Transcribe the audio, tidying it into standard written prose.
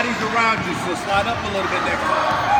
bodies around you, so slide up a little bit next time.